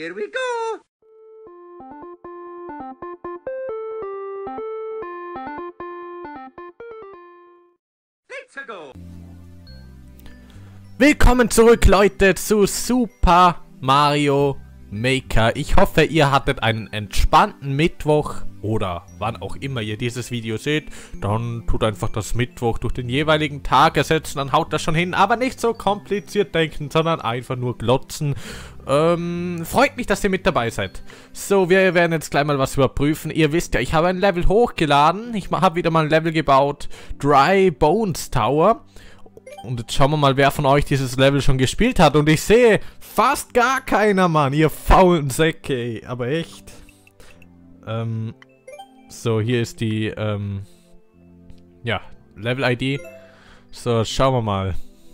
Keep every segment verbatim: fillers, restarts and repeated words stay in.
Here we go. Let's go. Willkommen zurück, Leute, zu Super Mario Maker. Ich hoffe, ihr hattet einen entspannten Mittwoch oder wann auch immer ihr dieses Video seht. Dann tut einfach das Mittwoch durch den jeweiligen Tag ersetzen, dann haut das schon hin. Aber nicht so kompliziert denken, sondern einfach nur glotzen. Ähm, freut mich, dass ihr mit dabei seid. So, wir werden jetzt gleich mal was überprüfen. Ihr wisst ja, ich habe ein Level hochgeladen. Ich habe wieder mal ein Level gebaut. Dry Bones Tower. Und jetzt schauen wir mal, wer von euch dieses Level schon gespielt hat. Und ich sehe fast gar keiner, Mann. Ihr faulen Säcke, ey. Aber echt. Ähm, so, hier ist die, ähm, ja, Level-I D. So, schauen wir mal.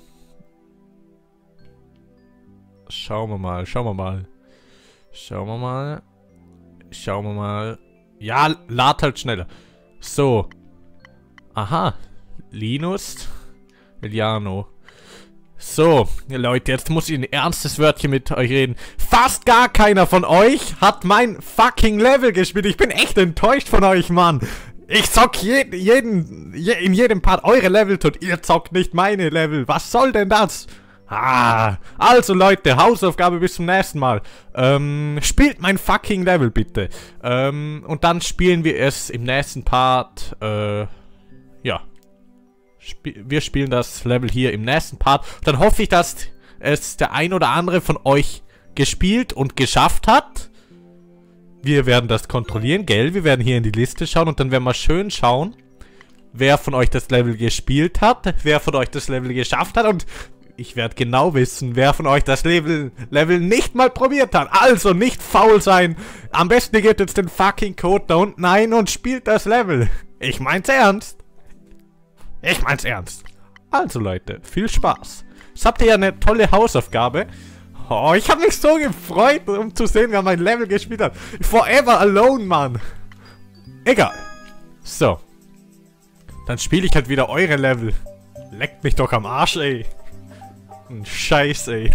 Schauen wir mal, schauen wir mal. Schauen wir mal. Schauen wir mal. Ja, lad halt schneller. So. Aha. Linus. Eliano. So, Leute, jetzt muss ich ein ernstes Wörtchen mit euch reden. Fast gar keiner von euch hat mein fucking Level gespielt. Ich bin echt enttäuscht von euch, Mann. Ich zock je, jeden, je, in jedem Part eure Level und ihr zockt nicht meine Level. Was soll denn das? Ah, also Leute, Hausaufgabe bis zum nächsten Mal. Ähm, spielt mein fucking Level bitte. Ähm, und dann spielen wir es im nächsten Part, äh, ja. Wir spielen das Level hier im nächsten Part. Dann hoffe ich, dass es der ein oder andere von euch gespielt und geschafft hat. Wir werden das kontrollieren, gell? Wir werden hier in die Liste schauen und dann werden wir schön schauen, wer von euch das Level gespielt hat, wer von euch das Level geschafft hat und ich werde genau wissen, wer von euch das Level, Level nicht mal probiert hat. Also nicht faul sein. Am besten ihr gebt jetzt den fucking Code da unten ein und spielt das Level. Ich mein's ernst. Ich mein's ernst. Also Leute, viel Spaß. Jetzt habt ihr ja eine tolle Hausaufgabe. Oh, ich habe mich so gefreut, um zu sehen, wer mein Level gespielt hat. Forever Alone, Mann. Egal. So. Dann spiele ich halt wieder eure Level. Leckt mich doch am Arsch, ey. Scheiß, ey.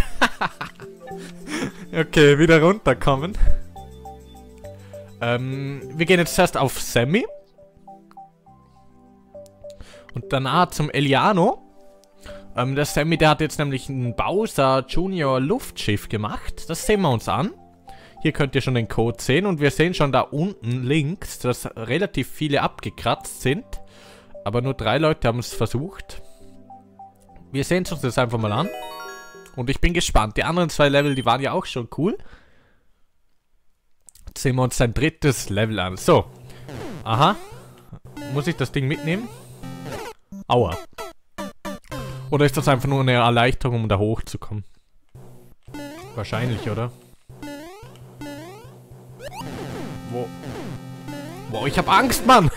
Okay, wieder runterkommen. Ähm, wir gehen jetzt erst auf Sammy. Und danach zum Eliano. Ähm, der Sammy, der hat jetzt nämlich ein Bowser Junior Luftschiff gemacht. Das sehen wir uns an. Hier könnt ihr schon den Code sehen. Und wir sehen schon da unten links, dass relativ viele abgekratzt sind. Aber nur drei Leute haben es versucht. Wir sehen uns das einfach mal an. Und ich bin gespannt. Die anderen zwei Level, die waren ja auch schon cool. Jetzt sehen wir uns sein drittes Level an. So. Aha. Muss ich das Ding mitnehmen? Aua. Oder ist das einfach nur eine Erleichterung, um da hochzukommen? Wahrscheinlich, oder? Wo? Wow, ich hab Angst, Mann!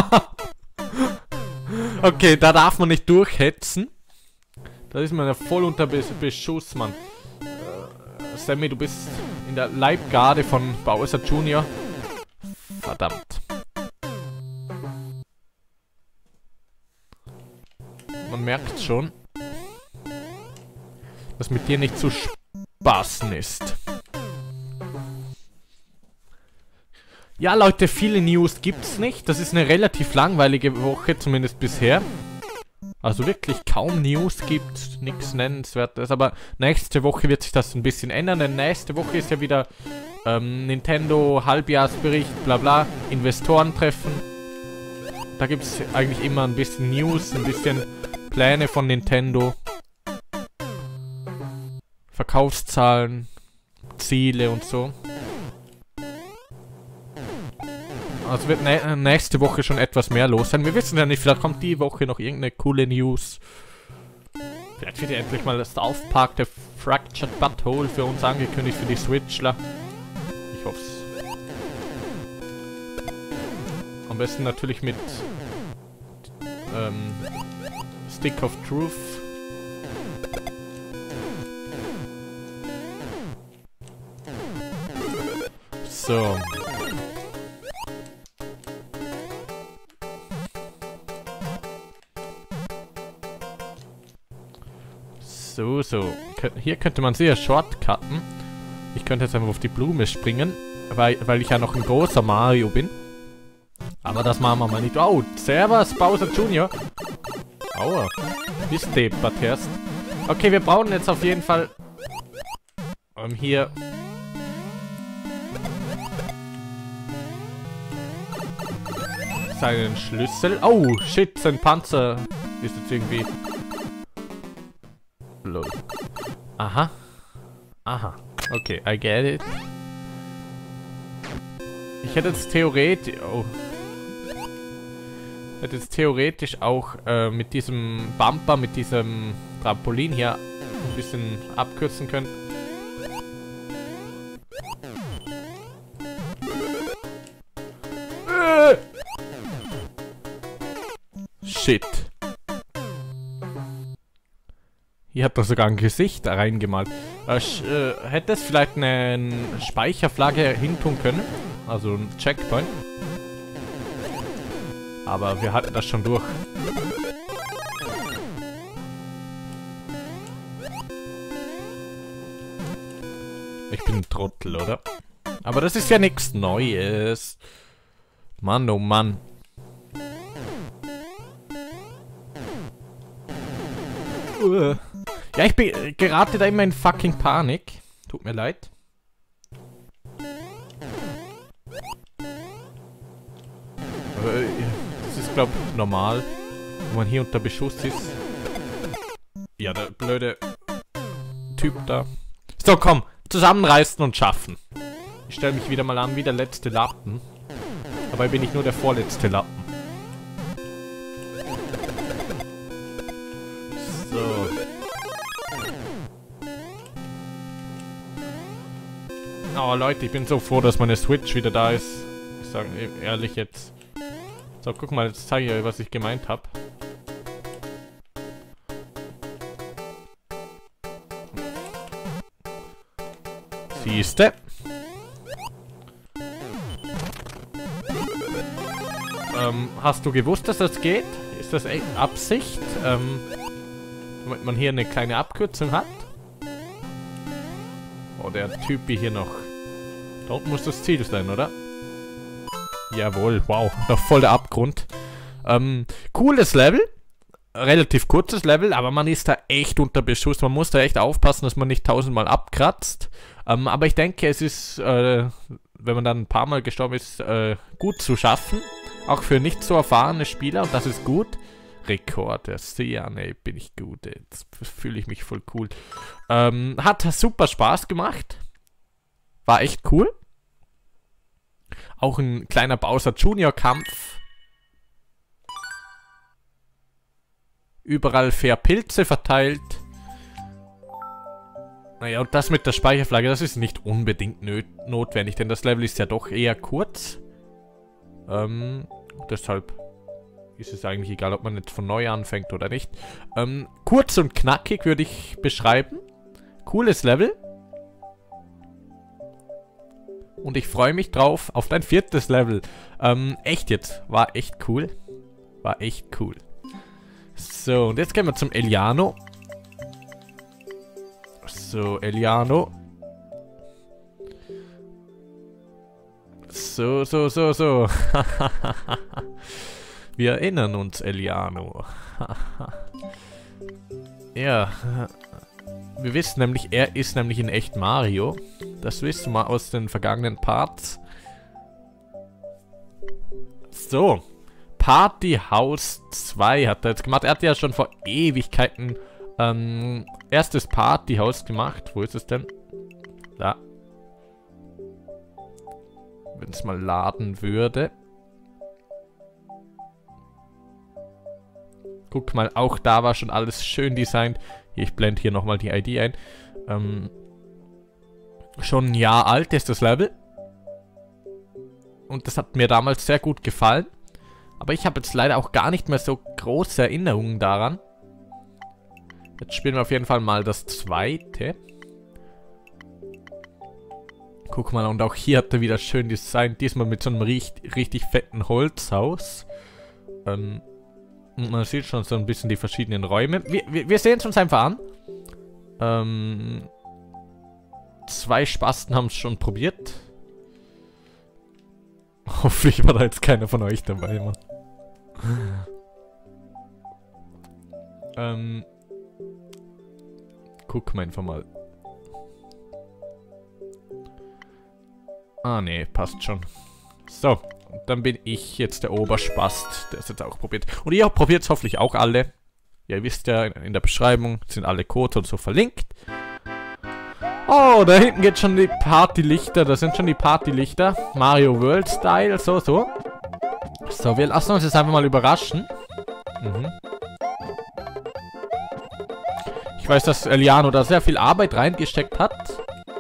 Okay, da darf man nicht durchhetzen. Da ist man ja voll unter Be Beschuss, Mann. Äh, Sammy, du bist in der Leibgarde von Bowser Junior Verdammt. Man merkt schon, dass mit dir nicht zu spaßen ist. Ja, Leute, viele News gibt's nicht. Das ist eine relativ langweilige Woche, zumindest bisher. Also wirklich kaum News gibt, nichts Nennenswertes. Aber nächste Woche wird sich das ein bisschen ändern, denn nächste Woche ist ja wieder ähm, Nintendo Halbjahresbericht, bla bla, Investorentreffen. Da gibt es eigentlich immer ein bisschen News, ein bisschen Pläne von Nintendo. Verkaufszahlen, Ziele und so. Also wird nä nächste Woche schon etwas mehr los sein. Wir wissen ja nicht, vielleicht kommt die Woche noch irgendeine coole News. Vielleicht wird ja endlich mal das South Park der Fractured Butthole für uns angekündigt für die Switchler. Ich hoffe es. Am besten natürlich mit ähm, Stick of Truth. So. So, so. Hier könnte man sehr shortcutten. Ich könnte jetzt einfach auf die Blume springen, weil, weil ich ja noch ein großer Mario bin. Aber das machen wir mal nicht. Oh, servus, Bowser Junior Aua. Bis deppert erst. Okay, wir brauchen jetzt auf jeden Fall ähm, hier seinen Schlüssel. Oh, shit, sein Panzer ist jetzt irgendwie... Lol. Aha. Aha. Okay, I get it. Ich hätte jetzt theoretisch... Oh. Ich hätte jetzt theoretisch auch äh, mit diesem Bumper, mit diesem Trampolin hier ein bisschen abkürzen können. Äh. Shit. Hier hat er sogar ein Gesicht reingemalt. Äh, äh, hätte es vielleicht eine Speicherflagge hin tun können? Also ein Checkpoint. Aber wir hatten das schon durch. Ich bin ein Trottel, oder? Aber das ist ja nichts Neues. Mann, oh Mann. Uh. Ja, ich bin, gerate da immer in fucking Panik. Tut mir leid. Das ist, glaube ich, normal, wenn man hier unter Beschuss ist. Ja, der blöde Typ da. So, komm, zusammenreißen und schaffen. Ich stelle mich wieder mal an wie der letzte Lappen. Dabei bin ich nur der vorletzte Lappen. So. Oh, Leute, ich bin so froh, dass meine Switch wieder da ist. Ich sage ehrlich jetzt. So, guck mal, jetzt zeige ich euch, was ich gemeint habe. Siehste? Ähm, hast du gewusst, dass das geht? Ist das echt Absicht? Ähm, damit man hier eine kleine Abkürzung hat? Oh, der Typi hier noch. Dort muss das Ziel sein, oder? Jawohl, wow, noch voll der Abgrund. Ähm, cooles Level. Relativ kurzes Level, aber man ist da echt unter Beschuss. Man muss da echt aufpassen, dass man nicht tausendmal abkratzt. Ähm, aber ich denke, es ist, äh, wenn man dann ein paar Mal gestorben ist, äh, gut zu schaffen. Auch für nicht so erfahrene Spieler, und das ist gut. Rekord, ja, ne, bin ich gut. Jetzt fühle ich mich voll cool. Ähm, hat super Spaß gemacht. War echt cool. Auch ein kleiner Bowser Junior Kampf. Überall fair Pilze verteilt. Naja, und das mit der Speicherflagge, das ist nicht unbedingt notwendig, denn das Level ist ja doch eher kurz. Ähm, deshalb ist es eigentlich egal, ob man jetzt von neu anfängt oder nicht. Ähm, kurz und knackig würde ich beschreiben. Cooles Level. Und ich freue mich drauf auf dein viertes Level. Ähm, echt jetzt. War echt cool. War echt cool. So, und jetzt gehen wir zum Eliano. So, Eliano. So, so, so, so. Wir erinnern uns, Eliano. Ja. Wir wissen nämlich, er ist nämlich in echt Mario. Das wissen wir aus den vergangenen Parts. So. Party House zwei hat er jetzt gemacht. Er hat ja schon vor Ewigkeiten ähm, erstes Partyhaus gemacht. Wo ist es denn? Da. Wenn es mal laden würde. Guck mal, auch da war schon alles schön designt. Ich blende hier nochmal die I D ein. Ähm, schon ein Jahr alt ist das Level. Und das hat mir damals sehr gut gefallen. Aber ich habe jetzt leider auch gar nicht mehr so große Erinnerungen daran. Jetzt spielen wir auf jeden Fall mal das zweite. Guck mal, und auch hier hat er wieder schön designt. Diesmal mit so einem richtig, richtig fetten Holzhaus. Ähm, und man sieht schon so ein bisschen die verschiedenen Räume. Wir, wir, wir sehen es uns einfach an. Ähm, zwei Spasten haben es schon probiert. Hoffentlich war da jetzt keiner von euch dabei, Mann. ähm. Gucken wir einfach mal. Ah, nee, passt schon. So, und dann bin ich jetzt der Oberspast, der es jetzt auch probiert. Und ihr probiert es hoffentlich auch alle. Ja, ihr wisst ja, in der Beschreibung sind alle Codes und so verlinkt. Oh, da hinten geht schon die Partylichter. Da sind schon die Partylichter. Mario World Style, so, so. So, wir lassen uns jetzt einfach mal überraschen. Mhm. Ich weiß, dass Eliano da sehr viel Arbeit reingesteckt hat.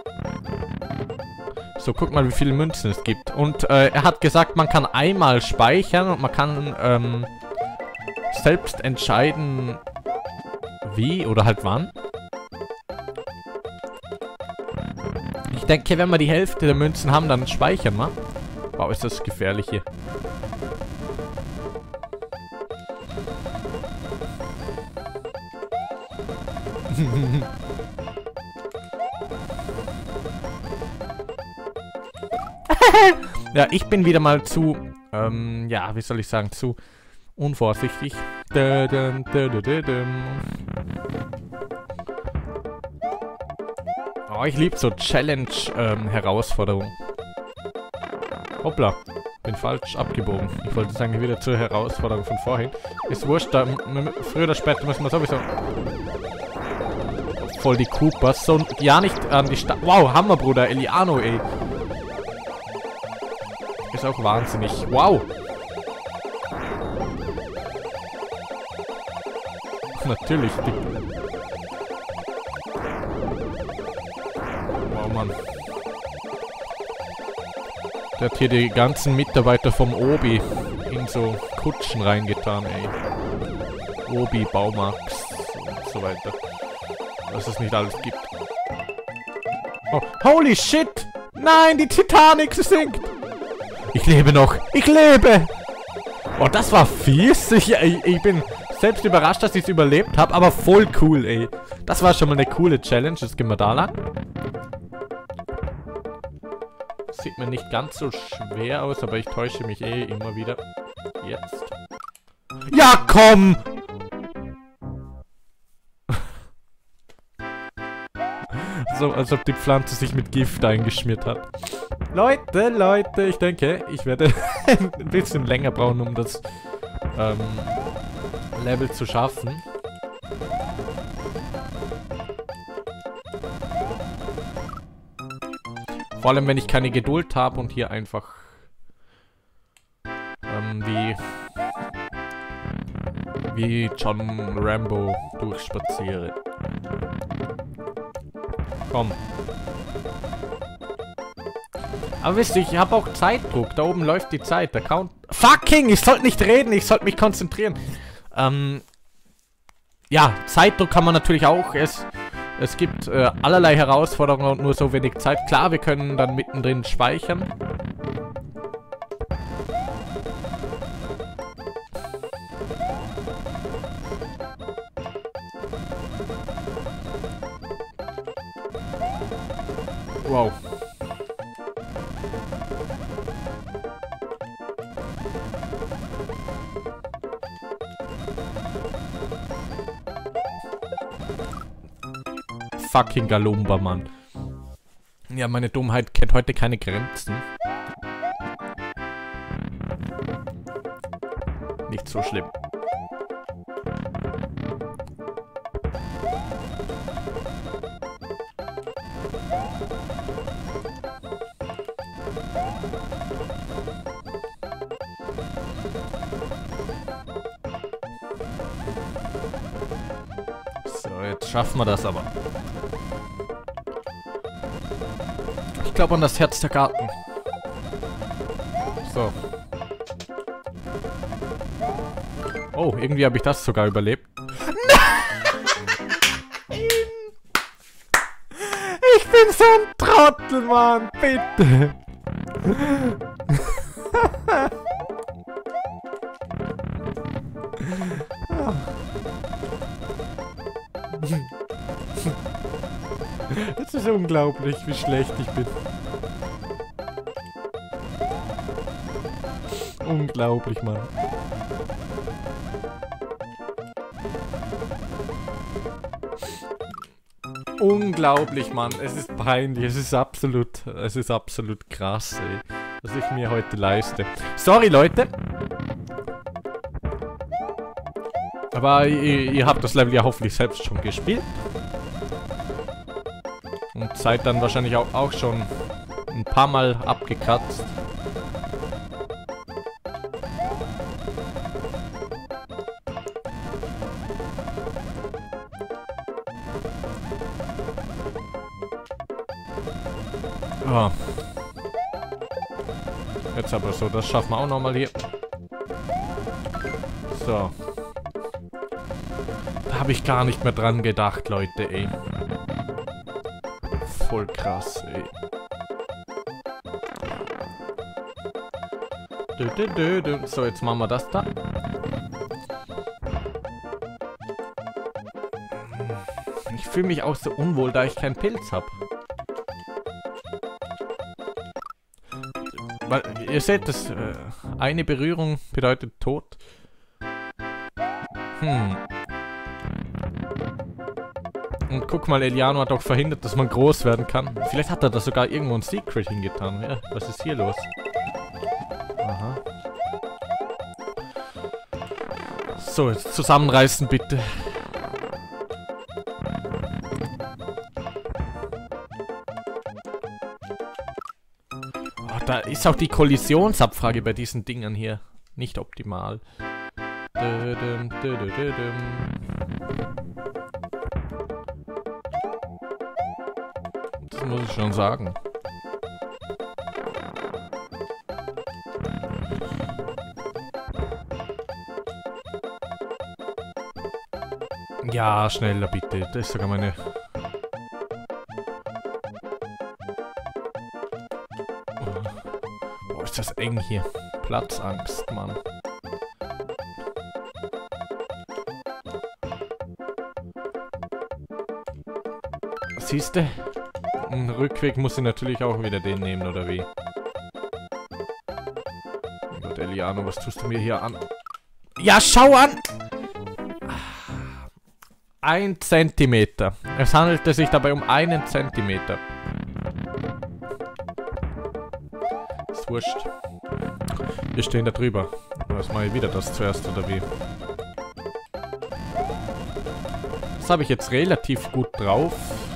So, guck mal, wie viele Münzen es gibt. Und äh, er hat gesagt, man kann einmal speichern und man kann ähm, selbst entscheiden, wie oder halt wann. Ich denke, wenn wir die Hälfte der Münzen haben, dann speichern wir. Wow, ist das gefährlich hier. Ja, ich bin wieder mal zu, ähm, ja, wie soll ich sagen, zu unvorsichtig. Da, da, da, da, da, da. Oh, ich liebe so Challenge-Herausforderungen. Ähm, Hoppla, bin falsch abgebogen. Ich wollte sagen, wieder zur Herausforderung von vorhin. Ist wurscht, da, früher oder später müssen wir sowieso... Voll die Koopas. So, ja nicht an die Stadt... Wow, Hammer, Bruder, Eliano, ey. Ist auch wahnsinnig. Wow. Natürlich. Die wow, Mann. Der hat hier die ganzen Mitarbeiter vom Obi in so Kutschen reingetan, ey. Obi, Baumax und so weiter. Was es nicht alles gibt. Oh, holy shit! Nein, die Titanic sinkt! Ich lebe noch! Ich lebe! Oh, das war fies! Ich, ich, ich bin selbst überrascht, dass ich es überlebt habe, aber voll cool, ey. Das war schon mal eine coole Challenge. Jetzt gehen wir da lang. Sieht mir nicht ganz so schwer aus, aber ich täusche mich eh immer wieder. Jetzt. Ja, komm! So, als ob die Pflanze sich mit Gift eingeschmiert hat. Leute, Leute, ich denke, ich werde ein bisschen länger brauchen, um das ähm, Level zu schaffen. Vor allem, wenn ich keine Geduld habe und hier einfach ähm, wie wie John Rambo durchspaziere. Komm. Aber wisst ihr, ich habe auch Zeitdruck. Da oben läuft die Zeit. Der Count... Fucking! Ich sollte nicht reden. Ich sollte mich konzentrieren. Ähm... Ja, Zeitdruck kann man natürlich auch. Es, es gibt äh, allerlei Herausforderungen und nur so wenig Zeit. Klar, wir können dann mittendrin speichern. Wow. Fucking Galumba, Mann. Ja, meine Dummheit kennt heute keine Grenzen. Nicht so schlimm. So, jetzt schaffen wir das aber. Ich glaube an das Herz der Garten. So. Oh, irgendwie habe ich das sogar überlebt. Nein! Ich bin so ein Trottel, Mann. Bitte. Es ist unglaublich, wie schlecht ich bin. Unglaublich, Mann. Unglaublich, Mann. Es ist peinlich. Es ist absolut, es ist absolut krass, ey, was ich mir heute leiste. Sorry, Leute. Aber ihr, ihr habt das Level ja hoffentlich selbst schon gespielt. Und seid dann wahrscheinlich auch, auch schon ein paar Mal abgekratzt. Oh. Jetzt aber so, das schaffen wir auch nochmal hier. So. Da habe ich gar nicht mehr dran gedacht, Leute, ey. Voll krass, ey. Dö, dö, dö, dö. So, jetzt machen wir das da. Ich fühle mich auch so unwohl, da ich keinen Pilz habe. Weil, ihr seht, das äh, eine Berührung bedeutet Tod. Hm. Und guck mal, Eliano hat auch verhindert, dass man groß werden kann. Vielleicht hat er da sogar irgendwo ein Secret hingetan. Ja, was ist hier los? Aha. So, jetzt zusammenreißen, bitte. Da ist auch die Kollisionsabfrage bei diesen Dingern hier nicht optimal. Dödüm, dödüm, dödüm. Das muss ich schon sagen. Ja, schneller bitte. Das ist sogar meine... Ist das eng hier. Platzangst, Mann. Siehste? Ein Rückweg muss ich natürlich auch wieder den nehmen, oder wie? Mein Gott, Eliano, was tust du mir hier an? Ja, schau an! Ein Zentimeter. Es handelte sich dabei um einen Zentimeter. Ist wurscht. Wir stehen da drüber. Was mache ich wieder das zuerst, oder wie? Das habe ich jetzt relativ gut drauf.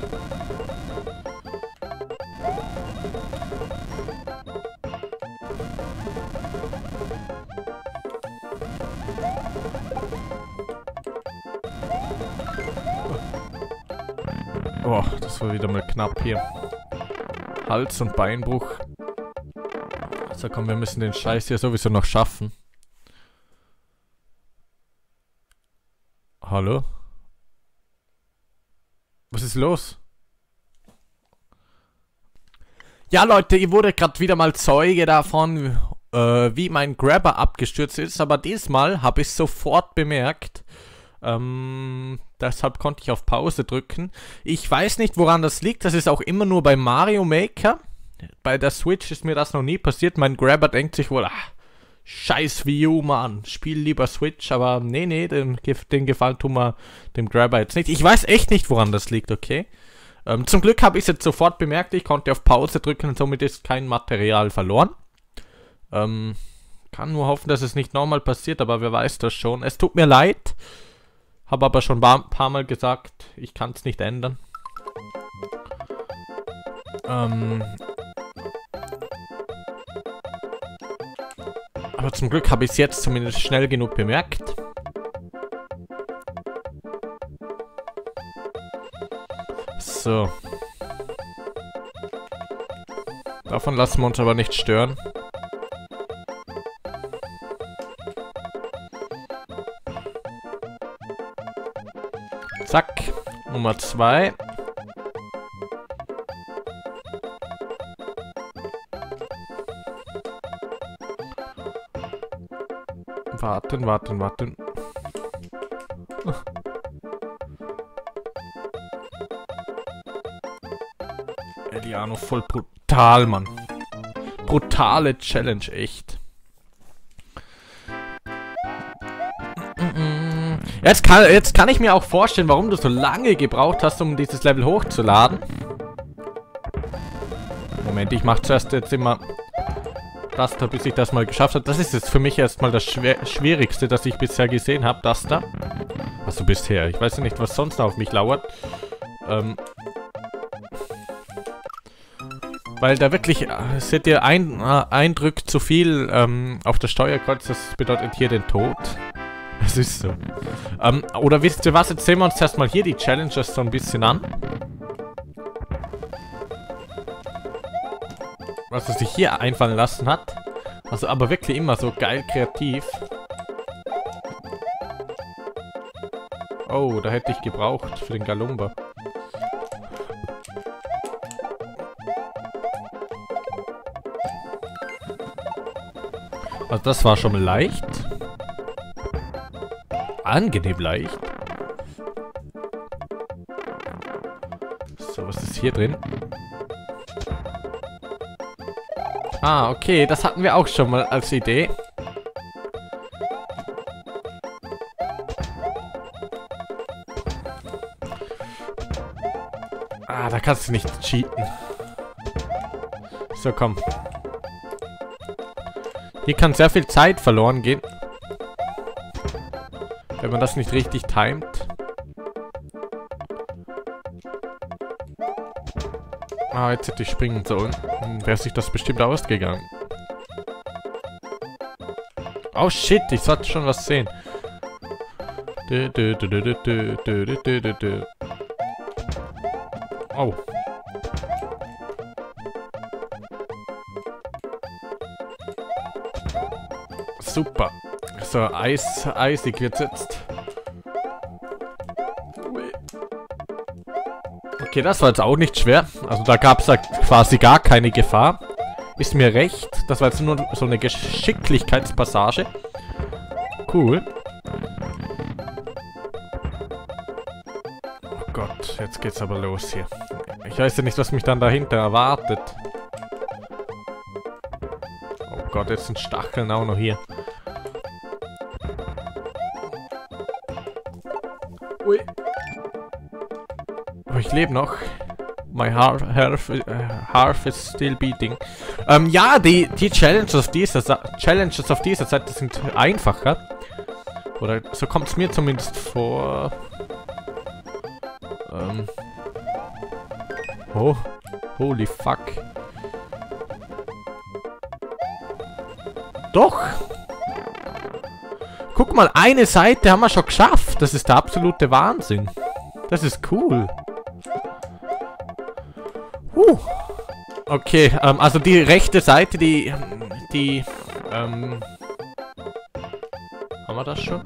Oh, das war wieder mal knapp hier. Hals- und Beinbruch. So, komm, wir müssen den Scheiß hier sowieso noch schaffen. Hallo? Was ist los? Ja, Leute, ihr wurde gerade wieder mal Zeuge davon, äh, wie mein Grabber abgestürzt ist. Aber diesmal habe ich sofort bemerkt. Ähm, deshalb konnte ich auf Pause drücken. Ich weiß nicht, woran das liegt. Das ist auch immer nur bei Mario Maker. Bei der Switch ist mir das noch nie passiert. Mein Grabber denkt sich wohl, ach, scheiß Wii U, Mann. Spiel lieber Switch. Aber nee, nee, den, den Gefallen tun wir dem Grabber jetzt nicht. Ich weiß echt nicht, woran das liegt, okay? Ähm, zum Glück habe ich es jetzt sofort bemerkt. Ich konnte auf Pause drücken und somit ist kein Material verloren. Ähm, kann nur hoffen, dass es nicht nochmal passiert, aber wer weiß das schon. Es tut mir leid. Habe aber schon ein paar Mal gesagt, ich kann es nicht ändern. Ähm... Aber zum Glück habe ich es jetzt zumindest schnell genug bemerkt. So. Davon lassen wir uns aber nicht stören. Zack. Nummer zwei. Warten, warten, warten. Eliano, voll brutal, Mann. Brutale Challenge, echt. Jetzt kann, jetzt kann ich mir auch vorstellen, warum du so lange gebraucht hast, um dieses Level hochzuladen. Moment, ich mache zuerst jetzt immer das da, bis ich das mal geschafft habe. Das ist jetzt für mich erstmal das Schwer Schwierigste, das ich bisher gesehen habe, das da. Also bisher. Ich weiß ja nicht, was sonst noch auf mich lauert. Ähm... Weil da wirklich, äh, seht ihr, ein äh, Eindruck zu viel ähm, auf das Steuerkreuz, das bedeutet hier den Tod. Es ist so. Ähm, oder wisst ihr was, jetzt sehen wir uns erstmal hier die Challenges so ein bisschen an. Was er sich hier einfallen lassen hat. Also aber wirklich immer so geil kreativ. Oh, da hätte ich gebraucht für den Galumba. Also das war schon mal leicht. Angenehm leicht. So, was ist hier drin? Ah, okay, das hatten wir auch schon mal als Idee. Ah, da kannst du nicht cheaten. So, komm. Hier kann sehr viel Zeit verloren gehen. Wenn man das nicht richtig timet. Ah, jetzt hätte ich springen sollen. Dann wäre sich das bestimmt ausgegangen. Oh shit, ich sollte schon was sehen. Dö, dö, dö, dö, dö, dö, dö, dö, dö. Oh. Super. So, Eis, eisig wird's jetzt. Okay, das war jetzt auch nicht schwer. Also da gab es ja quasi gar keine Gefahr. Ist mir recht. Das war jetzt nur so eine Geschicklichkeitspassage. Cool. Oh Gott, jetzt geht's aber los hier. Ich weiß ja nicht, was mich dann dahinter erwartet. Oh Gott, jetzt sind Stacheln auch noch hier. Ui. Aber ich lebe noch. My heart, heart, uh, heart is still beating. Ähm, ja, die, die Challenges auf dieser Sa Challenges auf dieser Seite sind einfacher. Oder so kommt es mir zumindest vor. Ähm. Oh. Holy fuck. Doch. Guck mal, eine Seite haben wir schon geschafft. Das ist der absolute Wahnsinn. Das ist cool. Uh. Okay, ähm, also die rechte Seite, die, die, ähm, haben wir das schon?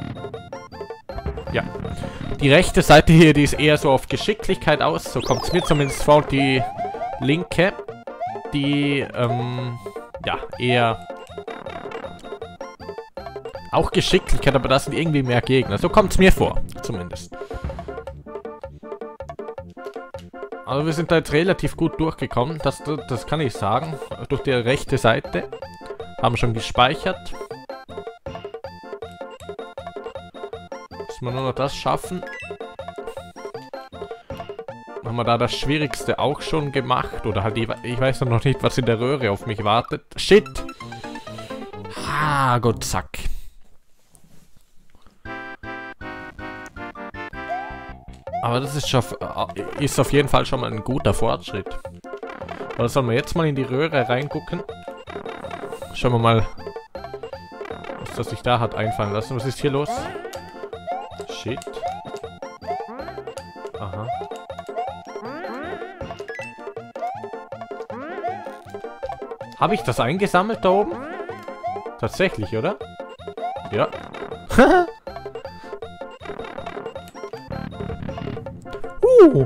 Ja. Die rechte Seite hier, die ist eher so auf Geschicklichkeit aus, so kommt es mir zumindest vor. Die linke, die, ähm, ja, eher auch Geschicklichkeit, aber das sind irgendwie mehr Gegner. So kommt es mir vor, zumindest. Also wir sind da jetzt relativ gut durchgekommen, das, das kann ich sagen. Durch die rechte Seite. Haben schon gespeichert. Müssen wir nur noch das schaffen. Haben wir da das Schwierigste auch schon gemacht? Oder halt, ich, ich weiß noch nicht, was in der Röhre auf mich wartet. Shit! Ah, Gott, zack. Aber das ist, schon, ist auf jeden Fall schon mal ein guter Fortschritt. Oder sollen wir jetzt mal in die Röhre reingucken? Schauen wir mal, was das sich da hat einfallen lassen. Was ist hier los? Shit. Aha. Habe ich das eingesammelt da oben? Tatsächlich, oder? Ja. uh.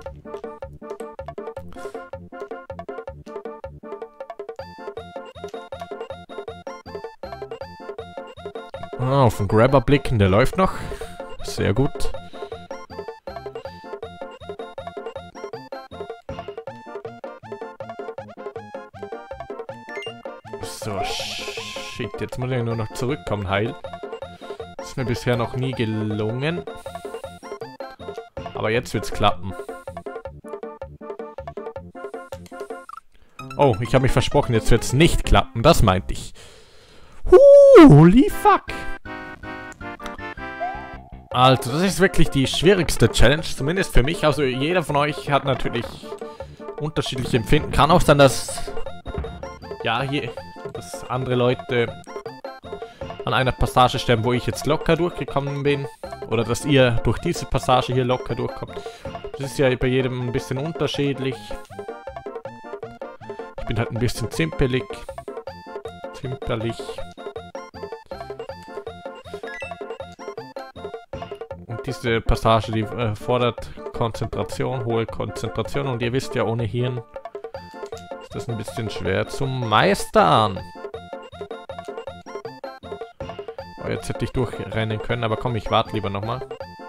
Ah, auf den Grabber blicken, der läuft noch. Sehr gut. So, shit, jetzt muss ich nur noch zurückkommen, heil. Das ist mir bisher noch nie gelungen. Aber jetzt wird's klappen. Oh, ich habe mich versprochen, jetzt wird's nicht klappen, das meinte ich. Holy fuck! Also, das ist wirklich die schwierigste Challenge, zumindest für mich. Also, jeder von euch hat natürlich unterschiedliche Empfinden. Kann auch sein, dass... Ja, hier... dass andere Leute an einer Passage sterben, wo ich jetzt locker durchgekommen bin. Oder dass ihr durch diese Passage hier locker durchkommt. Das ist ja bei jedem ein bisschen unterschiedlich. Ich bin halt ein bisschen zimpelig. Zimperlich. Und diese Passage, die äh, fordert Konzentration, hohe Konzentration. Und ihr wisst ja, ohne Hirn ist das ein bisschen schwer zu meistern. Oh, jetzt hätte ich durchrennen können, aber komm, ich warte lieber nochmal.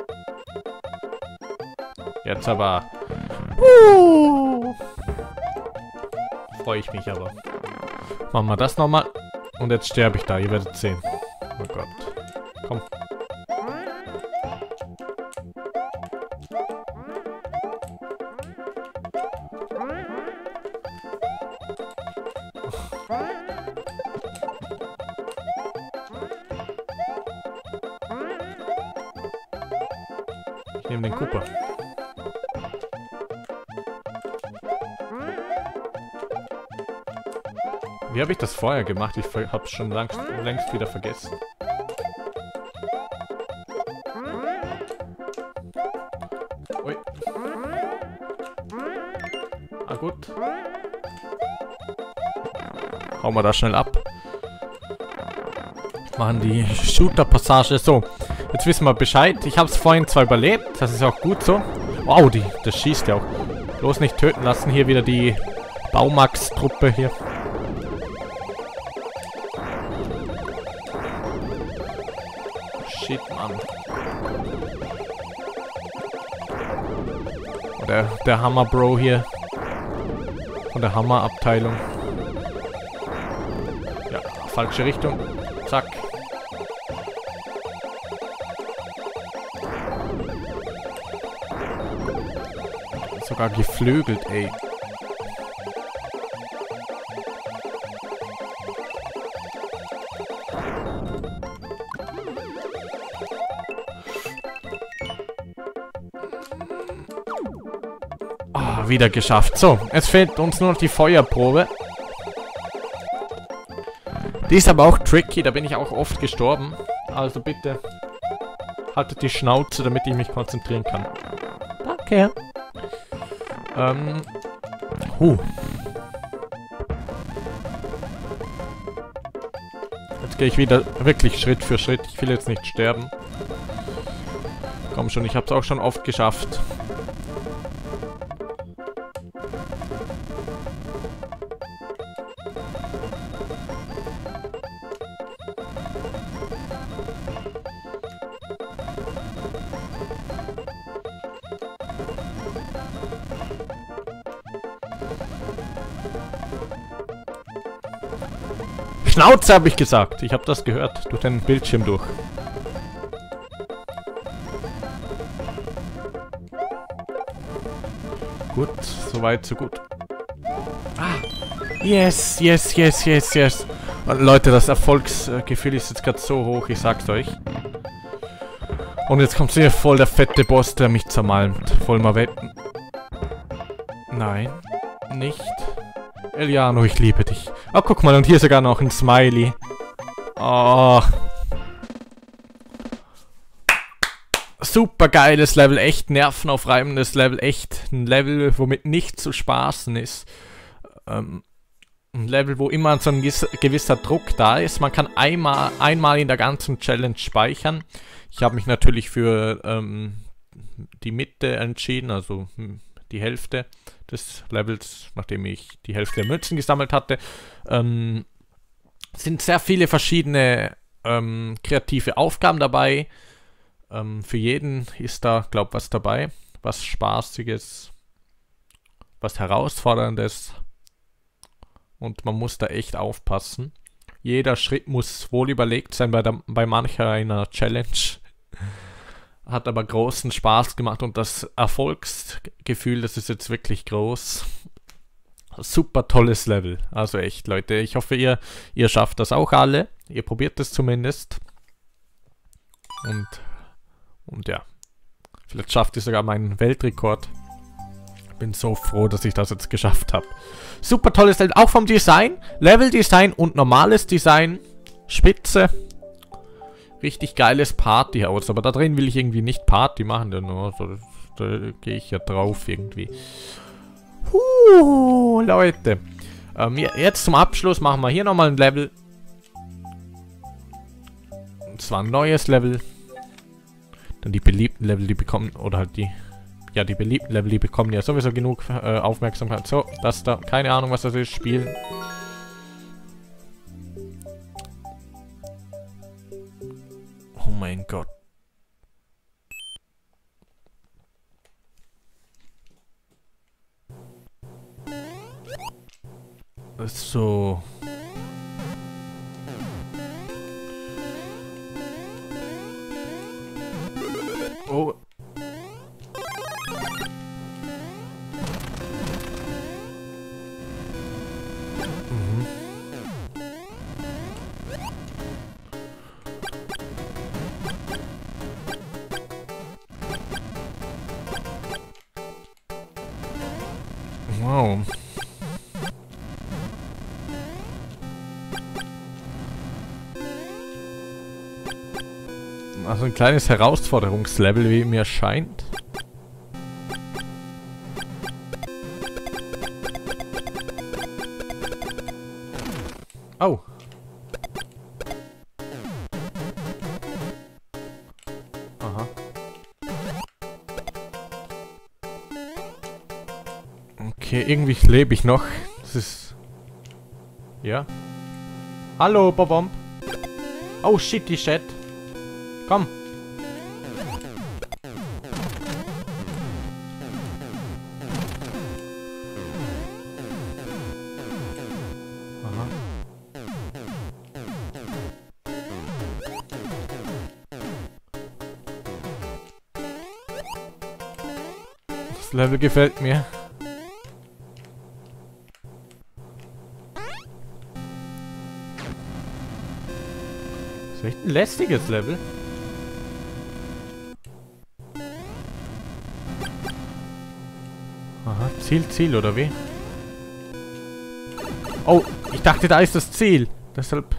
Jetzt aber. Uh, freue ich mich aber. Machen wir das nochmal. Und jetzt sterbe ich da, ihr werdet sehen. Oh Gott. Komm. Ich nehme den Cooper. Wie habe ich das vorher gemacht? Ich habe es schon lang, längst wieder vergessen. Ui. Ah, gut. Hauen wir da schnell ab. Machen die Shooter-Passage. So, jetzt wissen wir Bescheid. Ich habe es vorhin zwar überlebt. Das ist auch gut so. Wow, die, das schießt ja auch. Bloß nicht töten lassen. Hier wieder die Baumax-Truppe hier. Shit, Mann. Der, der Hammer-Bro hier. Von der Hammer-Abteilung. Ja, falsche Richtung. Zack. Sogar geflügelt, ey. Ah, wieder geschafft. So, es fehlt uns nur noch die Feuerprobe. Die ist aber auch tricky, da bin ich auch oft gestorben. Also bitte haltet die Schnauze, damit ich mich konzentrieren kann. Danke. Ähm. Huh. Jetzt gehe ich wieder wirklich Schritt für Schritt. Ich will jetzt nicht sterben. Komm schon, ich habe es auch schon oft geschafft. Schnauze, habe ich gesagt. Ich habe das gehört durch den Bildschirm durch. Gut, soweit, so gut. Ah, yes, yes, yes, yes, yes. Und Leute, das Erfolgsgefühl ist jetzt gerade so hoch, ich sag's euch. Und jetzt kommt hier voll der fette Boss, der mich zermalmt. Voll mal wetten. Nein, nicht. Eliano, ich liebe dich. Oh, guck mal, und hier sogar noch ein Smiley. Oh. Super geiles Level, echt nervenaufreibendes Level, echt ein Level, womit nicht zu spaßen ist. Ähm, ein Level, wo immer so ein gewisser Druck da ist. Man kann einmal, einmal in der ganzen Challenge speichern. Ich habe mich natürlich für ähm, die Mitte entschieden, also die Hälfte des Levels, nachdem ich die Hälfte der Münzen gesammelt hatte. Ähm, sind sehr viele verschiedene ähm, kreative Aufgaben dabei. Ähm, für jeden ist da, glaube ich, was dabei. Was Spaßiges, was Herausforderndes, Und man muss da echt aufpassen. Jeder Schritt muss wohl überlegt sein bei, der, bei mancher einer Challenge. Hat aber großen Spaß gemacht und das Erfolgsgefühl, das ist jetzt wirklich groß. Super tolles Level. Also echt, Leute. Ich hoffe, ihr, ihr schafft das auch alle. Ihr probiert es zumindest. Und, und ja. Vielleicht schafft ihr sogar meinen Weltrekord. Bin so froh, dass ich das jetzt geschafft habe. Super tolles Level. Auch vom Design. Level-Design und normales Design. Spitze. Richtig geiles Partyhaus. Aber da drin will ich irgendwie nicht Party machen. Denn nur, da, da gehe ich ja drauf irgendwie. Huh, Leute. Ähm, jetzt zum Abschluss machen wir hier nochmal ein Level. Und zwar ein neues Level. Dann die beliebten Level, die bekommen, oder halt die, ja, die beliebten Level, die bekommen ja sowieso genug äh, Aufmerksamkeit. So, das da, keine Ahnung, was das ist, spielen. Oh mein Gott. So. Oh. Mhm. Wow. Also ein kleines Herausforderungslevel, wie mir scheint. Oh. Aha. Okay, irgendwie lebe ich noch. Das ist... Ja. Hallo, Bobomb. Oh, shit, die Chat. Komm. Aha. Das Level gefällt mir. Das ist echt ein lästiges Level. Aha, Ziel, Ziel, oder wie? Oh, ich dachte, da ist das Ziel. Deshalb...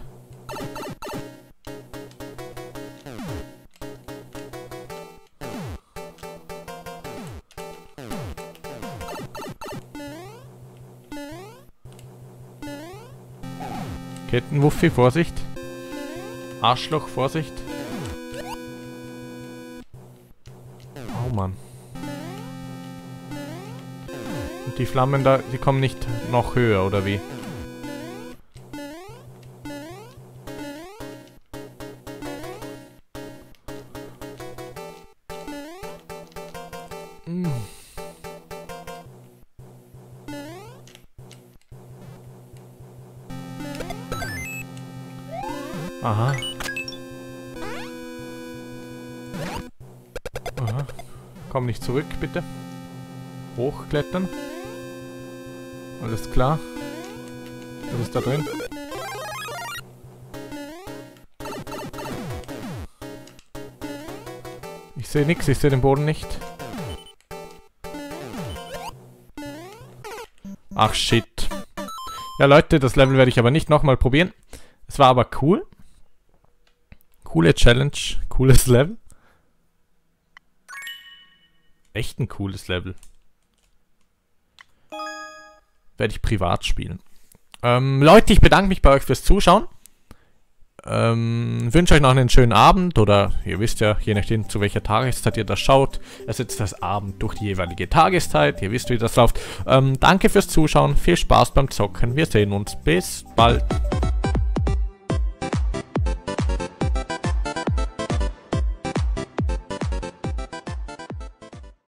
Kettenwuffi, Vorsicht. Arschloch, Vorsicht. Oh Mann. Und die Flammen da, die kommen nicht noch höher, oder wie? Mm. Aha. Aha. Komm nicht zurück, bitte. Hochklettern. Alles klar. Was ist da drin? Ich sehe nichts, ich sehe den Boden nicht. Ach shit. Ja Leute, das Level werde ich aber nicht nochmal probieren. Es war aber cool. Coole Challenge, cooles Level. Echt ein cooles Level. Werde ich privat spielen. Ähm, Leute, ich bedanke mich bei euch fürs Zuschauen. Ähm, wünsche euch noch einen schönen Abend oder ihr wisst ja, je nachdem zu welcher Tageszeit ihr das schaut, ersetzt das Abend durch die jeweilige Tageszeit. Ihr wisst, wie das läuft. Ähm, danke fürs Zuschauen, viel Spaß beim Zocken. Wir sehen uns. Bis bald.